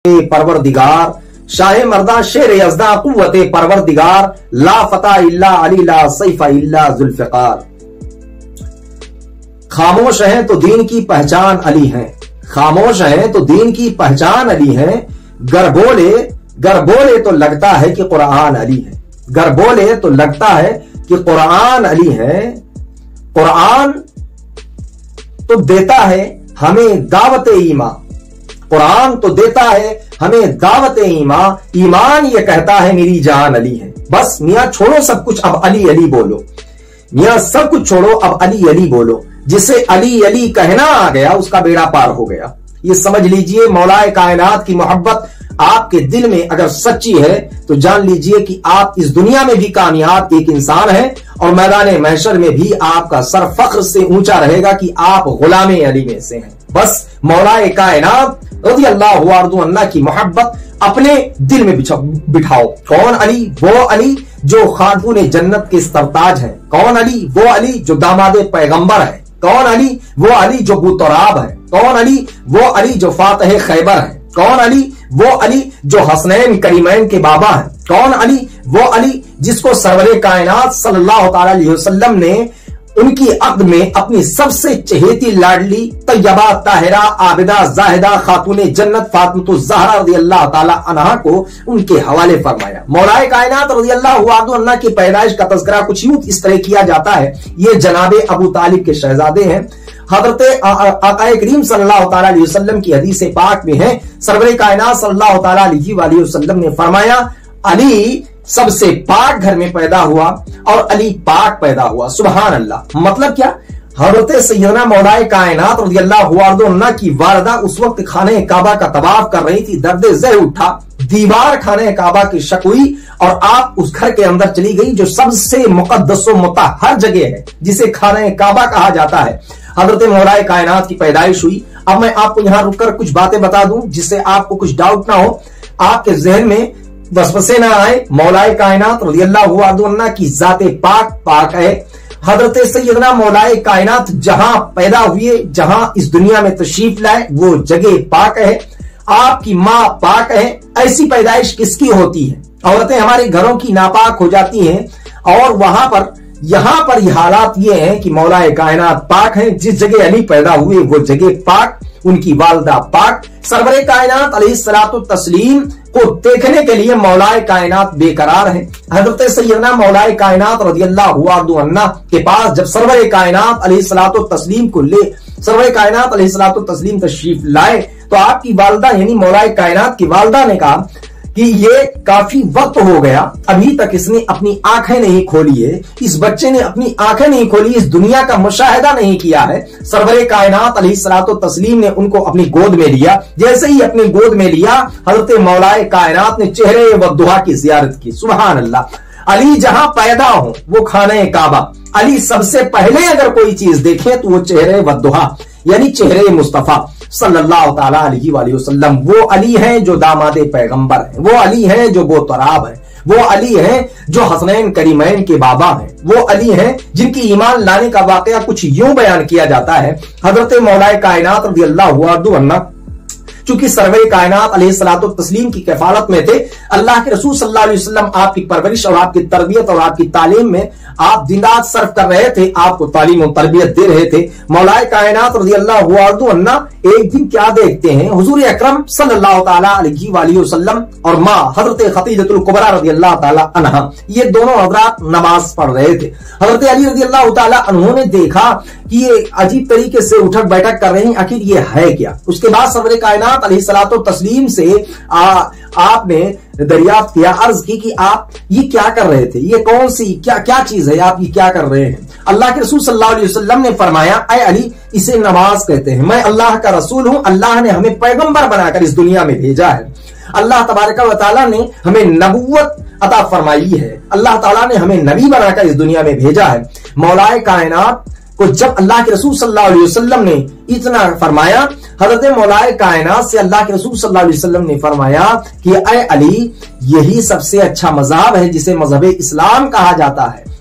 परवरदिगार, शाह मर्दा शेर यज़दा कुव्वत परवरदिगार, ला फता इल्ला अली ला सैफा इल्ला जुल्फ़िकार। खामोश हैं तो दीन की पहचान अली है, खामोश हैं तो दीन की पहचान अली है, गर बोले तो लगता है कि कुरान अली है, गर बोले तो लगता है कि कुरान अली है। कुरान तो देता है हमें दावत ईमान, कुरान तो देता है हमें दावत ईमान, ईमान ये कहता है मेरी जान अली है। बस मियां छोड़ो सब कुछ, अब अली अली बोलो, मियां सब कुछ छोड़ो अब अली अली बोलो। जिसे अली अली कहना आ गया उसका बेड़ा पार हो गया। ये समझ लीजिए मौलाए कायनात की मोहब्बत आपके दिल में अगर सच्ची है तो जान लीजिए कि आप इस दुनिया में भी कामयाब एक इंसान हैं और मैदान महशर में भी आपका सर फख्र से ऊंचा रहेगा कि आप गुलामे अली में से हैं। बस मौलाए कायनात रज़ियल्लाहु अन्हु की मोहब्बत अपने दिल में बिठाओ। कौन अली? वो अली जो खातून जन्नत के सरताज है। कौन अली? वो अली जो दामाद पैगंबर है। कौन अली? वो अली जो बुतराब है। कौन अली? वो अली जो फातह खैबर है। कौन अली? वो अली जो हसनैन करीमैन के बाबा है। कौन अली? वो अली जिसको सरवरे कायनात सल्लल्लाहु अलैहि वसल्लम ने उनकी अक़्द में अपनी सबसे चहेती लाडली तैयबा ताहिरा आबिदा जाहिदा खातून जन्नत फातिमा ज़हरा रज़ियल्लाहु ताला अन्हा को उनके हवाले फरमाया। मौलाए कायनात रज़ियल्लाहु अन्हु की पैदाइश का तज़किरा कुछ यूं इस तरह किया जाता है। ये जनाबे अबू तालिब के शहजादे हैं। हज़रत आक़ाए करीम सल्लल्लाहु ताला अलैहि वसल्लम की हदीस पाक में है, सरवरे कायनात सल्लल्लाहु ताला अलैहि वसल्लम ने फरमाया अली सबसे पाक घर में पैदा हुआ और अली पाक पैदा हुआ। सुभान अल्लाह। मतलब क्या? हज़रत सैयदना मौलाए कायनात रज़ियल्लाहु अन्हा की वालिदा उस वक्त खाने काबा का तवाफ कर रही थी। दर्द ज़ह उठा, दीवार खाने काबा की शक हुई और आप उस घर के अंदर चली गई जो सबसे मुक़द्दस व मुतहहर जगह है, जिसे खाने काबा कहा जाता है। हज़रत मौलाए कायनात की पैदाइश हुई। अब मैं आपको यहां रुककर कुछ बातें बता दूं जिससे आपको कुछ डाउट ना हो, आपके जहन में वसवसे ना आए। मौलाए कायनात रज़ियल्लाहु अन्हु की जाते पाक है। हज़रत सैयदना मौलाए कायनात जहां पैदा हुए, जहां इस दुनिया में तशरीफ लाए, वो जगह पाक है। आपकी मां पाक है। ऐसी पैदाइश किसकी होती है? औरतें हमारे घरों की नापाक हो जाती हैं और यहां पर ये हालात ये हैं कि मौलाए कायनात पाक हैं। जिस जगह अली पैदा हुए वो जगह पाक, उनकी वालिदा पाक। सरवरे कायनात अलैहिस्सलातु तस्लीम को देखने के लिए मौलाए कायनात बेकरार है। हज़रत सैयदना मौलाए कायनात रज़ियल्लाहु अन्हु के पास जब सरवरे कायनात अलैहिस्सलातु तस्लीम को ले सरवरे कायनात अलैहिस्सलातु तस्लीम तशरीफ लाए तो आपकी वालिदा यानी मौलाए कायनात की वालिदा ने कहा कि ये काफी वक्त हो गया, अभी तक इसने अपनी आंखें नहीं खोली है, इस बच्चे ने अपनी आंखें नहीं खोली, इस दुनिया का मुशाहिदा नहीं किया है। सरवरे कायनात अलैहिस्सलातु तस्लीम ने उनको अपनी गोद में लिया। जैसे ही अपनी गोद में लिया, हज़रत मौलाए कायनात ने चेहरे व दुआ की ज़ियारत की। सुभान अल्लाह। अली जहां पैदा हो वो खाने काबा। अली सबसे पहले अगर कोई चीज देखे तो वो चेहरे व दुआ यानी चेहरे मुस्तफा सल्लल्लाहु ताला अलैहि वसल्लम। वो अली हैं जो दामादे पैगंबर हैं, वो अली हैं जो बोतराब हैं, वो अली हैं जो हसनैन करीमैन के बाबा हैं, वो अली हैं जिनकी ईमान लाने का वाकया कुछ यूं बयान किया जाता है। हज़रत मौलाए कायनात रज़ियल्लाहु अन्हु चूंकि सरवरे कायनात अलैहिस्सलातु तस्लीम की कफालत में थे, अल्लाह के रसूल सल्लल्लाहु अलैहि वसल्लम आपकी परवरिश और आपकी तरबियत और आपकी तालीम में आप दिन रात सर्फ कर रहे थे, आपको तालीम और तरबियत दे रहे थे। मौलाए कायनात रज़ियल्लाहु अन्हु एक दिन क्या देखते हैं, हुजूर अकरम सल्लल्लाहु ताला अलैहि वसल्लम और मां हज़रत खदीजतुल कुबरा रज़ियल्लाहु ताला अन्हा, ये दोनों हज़रात नमाज पढ़ रहे थे। हज़रत अली रज़ियल्लाहु ताला अन्हु ने देखा कि ये अजीब तरीके से उठक बैठक कर रहे हैं, आखिर ये है क्या। उसके बाद सरवरे कायनात अलैहिस्सलातु तस्लीम से आपने दरियाफ्त किया, अर्ज की कि आप ये क्या कर रहे थे, ये कौन सी क्या चीज है, आप ये क्या कर रहे हैं। अल्लाह के रसूल सल्लल्लाहु अलैहि वसल्लम ने फरमाया, ऐ अली इसे नमाज कहते हैं, मैं अल्लाह का रसूल हूं, अल्लाह ने हमें पैगंबर बनाकर इस दुनिया में भेजा है, अल्लाह तबारक व तआला ने हमें नबुव्वत अता फरमाई है, अल्लाह ताला ने हमें नबी बनाकर इस दुनिया में भेजा है। मौलाए कायनात को जब अल्लाह के रसूल सल्लल्लाहु अलैहि वसल्लम ने इतना फरमाया, हज़रत मौलाए कायनात से अल्लाह के रसूल सल्लल्लाहु अलैहि वसल्लम ने फरमाया कि ऐ अली यही सबसे अच्छा मज़हब है जिसे मज़हब इस्लाम कहा जाता है।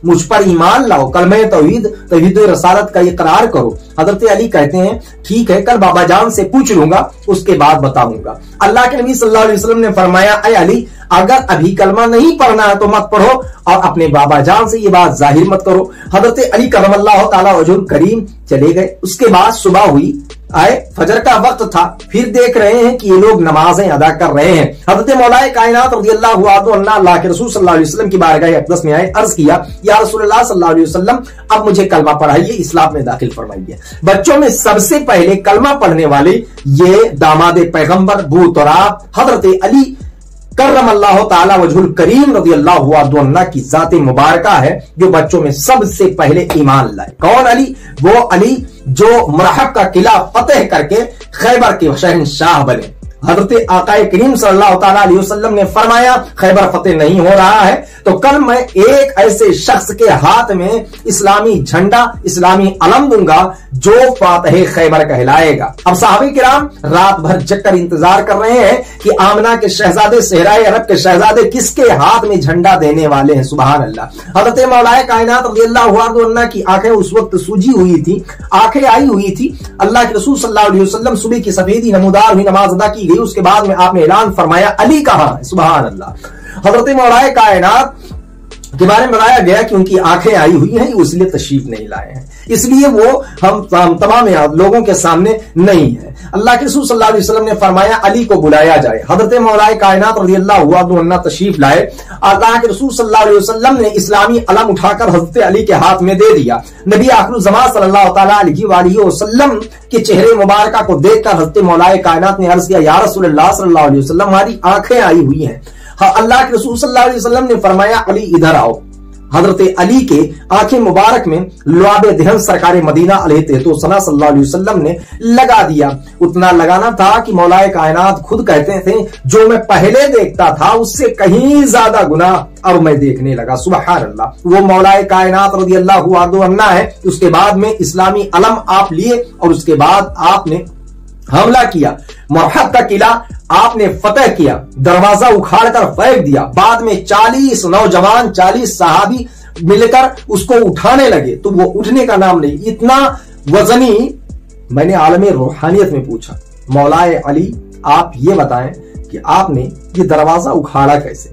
मुझ पर ईमान लाओ, कलमे तौहीद तौहीद रसालत का इकरार करो। हजरत अली कहते हैं ठीक है, कल बाबा जान से पूछ लूंगा, उसके बाद बताऊंगा। अल्लाह के नबी सल्लल्लाहु अलैहि वसल्लम ने फरमाया, ऐ अली अगर अभी कलमा नहीं पढ़ना है तो मत पढ़ो और अपने बाबा जान से ये बात जाहिर मत करो। हजरत अली करमल्लाहु ताला वजहुल करीम चले गए। उसके बाद सुबह हुई, आए फजर का वक्त था, फिर देख रहे हैं कि ये लोग नमाजें अदा कर रहे हैं। हजरत मौलाए कायनात रज़ियल्लाहु अन्हु अल्लाह के रसूल सल्लल्लाहु अलैहि वसल्लम की बारगाह अक़दस में आए, अर्ज किया, या रसूलल्लाह सल्लल्लाहु अलैहि वसल्लम अब मुझे कलमा पढ़ाइए, इस्लाम में दाखिल फरमाइए। बच्चों में सबसे पहले कलमा पढ़ने वाले ये दामाद पैगंबर बू तुराब हजरत अली करमल्लाहु ताला वजहुल करीम रज़ियल्लाहु अन्हु की जाते मुबारका है, जो बच्चों में सबसे पहले ईमान लाए। कौन अली? वो अली जो मरहब का किला फतेह करके खैबर के शहंशाह बने। हजरत आकाए करीम सल्लल्लाहु ताला अलैहि वसल्लम ने फरमाया, खैबर फतेह नहीं हो रहा है तो कल मैं एक ऐसे शख्स के हाथ में इस्लामी झंडा, इस्लामी अलम दूंगा जो फातह खैबर कहलाएगा। अब साहबे किराम रात भर जगकर इंतजार कर रहे हैं कि आमना के शहजादे, सहराए अरब के शहजादे किसके हाथ में झंडा देने वाले हैं। सुभान अल्लाह। हजरत मौलाए कायनात रज़ियल्लाहु अन्हु की आंखें उस वक्त सूजी हुई थी, आंखें आई हुई थी। अल्लाह के रसूल सल्लल्लाहु अलैहि वसल्लम सुबह की सफेदी नमूदार हुई, नमाज अदा की गई। उसके बाद में आपने ऐलान फरमाया, अली कहां है? सुभान अल्लाह। हजरत मौलाए कायनात के बारे में बताया गया कि उनकी आंखें आई हुई हैं, इसलिए तशरीफ नहीं लाए हैं, इसलिए वो हम तमाम लोगों के सामने नहीं है। अल्लाह के रसूल सल्लल्लाहु अलैहि वसल्लम ने फरमाया, अली को बुलाया जाए। हजरत मौलाए कायनात रज़ियल्लाहु अन्हु तशरीफ लाए। अल्लाह के रसूल सल्लल्लाहु अलैहि वसल्लम ने इस्लामी अलम उठाकर हजरत अली के हाथ में दे दिया। नबी आखिरुज़्ज़मान सल्लल्लाहु ताला अलैहि वसल्लम के चेहरे मुबारका को देखकर हजरत मौलाए कायनात ने अर्ज किया, या रसूलल्लाह सल्लल्लाहु अलैहि वसल्लम हमारी आंखें आई हुई हैं। अल्लाह के रसूल सल्लल्लाहु अलैहि वसल्लम ने फरमाया, अली इधर आओ। हजरत अली के आंखें मुबारक में लुआबे दहन सरकार मदीना अलैहिस्सलाम सल्लल्लाहु अलैहि वसल्लम ने लगा दिया। उतना लगाना था कि मौलाए कायनात खुद कहते थे, जो मैं पहले देखता था उससे कहीं ज्यादा गुना अब मैं देखने लगा। सुभान अल्लाह। वो मौलाए कायनात रज़ियल्लाहु अन्हु है। उसके बाद में इस्लामी अलम आप लिए और उसके बाद आपने हमला किया, मरहब का किला आपने फतेह किया, दरवाजा उखाड़कर फेंक दिया। बाद में 40 नौजवान, 40 सहाबी मिलकर उसको उठाने लगे तो वो उठने का नाम नहीं, इतना वजनी। मैंने आलमे रूहानियत में पूछा, मौलाए अली आप ये बताएं कि आपने ये दरवाजा उखाड़ा कैसे?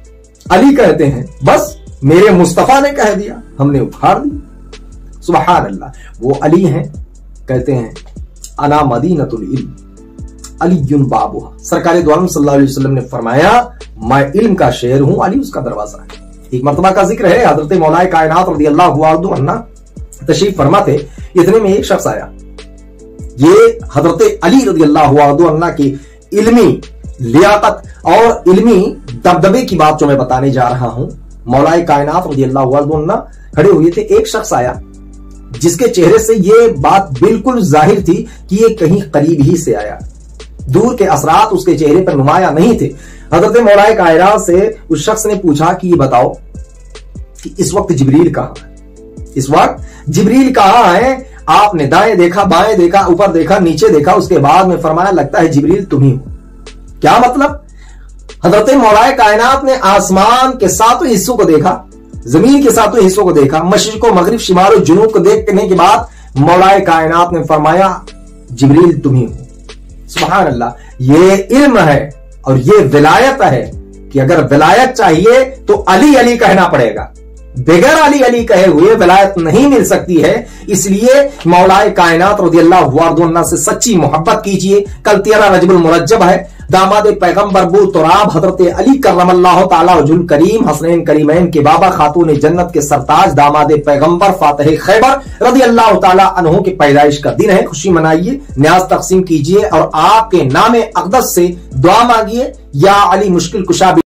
अली कहते हैं, बस मेरे मुस्तफा ने कह दिया, हमने उखाड़ दिया। सुभान अल्लाह। वो अली हैं, कहते हैं, अना मदीनतुल इल्म अलीयुन बाबुहा। सरकार दो आलम सल्लल्लाहु अलैहि वसल्लम ने फरमाया, मैं इल्म का शहर हूं, अली उसका दरवाजा है। एक मर्तबा का जिक्र है, हजरत मौलाए कायनात रज़ियल्लाहु अन्हु तशरीफ फरमा थे। इतने में एक शख्स आया। ये हजरत अली रज़ियल्लाहु अन्हु की इल्मी लियाकत और इल्मी दबदबे की बात जो मैं बताने जा रहा हूं। मौलाए कायनात रज़ियल्लाहु अन्हु खड़े हुए थे। एक शख्स आया जिसके चेहरे से ये बात बिल्कुल जाहिर थी कि ये कहीं करीब ही से आया, दूर के असरात उसके चेहरे पर नुमाया नहीं थे। हजरत मौलाए कायनात से उस शख्स ने पूछा कि ये बताओ कि इस वक्त जिब्रील कहां है? इस वक्त जिब्रील कहां है? आपने दाएं देखा, बाएं देखा, ऊपर देखा, नीचे देखा, उसके बाद में फरमाया, लगता है जिब्रील तुम ही हो। क्या मतलब? हजरत मौलाए कायनात ने आसमान के 7 हिस्सों को देखा, जमीन के 7 हिस्सों को देखा, मशरिक मगरिब शिमाल जुनूब को देखने के बाद मौलाए कायनात ने फरमाया, जिब्रील तुम ही हो। सुभान अल्लाह। ये इल्म है और ये विलायत है कि अगर विलायत चाहिए तो अली अली कहना पड़ेगा, बगैर अली अली कहे हुए विलायत नहीं मिल सकती है। इसलिए मौलाए कायनात रज़ियल्लाहु अन्हु से सच्ची मोहब्बत कीजिए। कल 13 रजबुल मुरज्जब है। दामाद पैगंबर बू तुराब हजरत अली करमल्लाहु ताला वजहुल करीम हसनैन करीमैन के बाबा, खातून जन्नत के सरताज, दामाद पैगंबर फातिह खैबर रज़ियल्लाहु ताला अन्हु की पैदाइश का दिन है। खुशी मनाइए, न्याज तकसीम कीजिए और आपके नामे अक़दस से दुआ मांगिए, या अली मुश्किल कुशा।